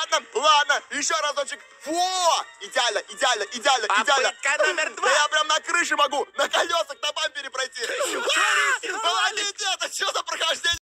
Ладно, ладно, еще разочек. Во! Идеально, идеально, идеально, идеально. Попытка номер 2. Да я прям на крыше могу, на колесах, на бампере пройти.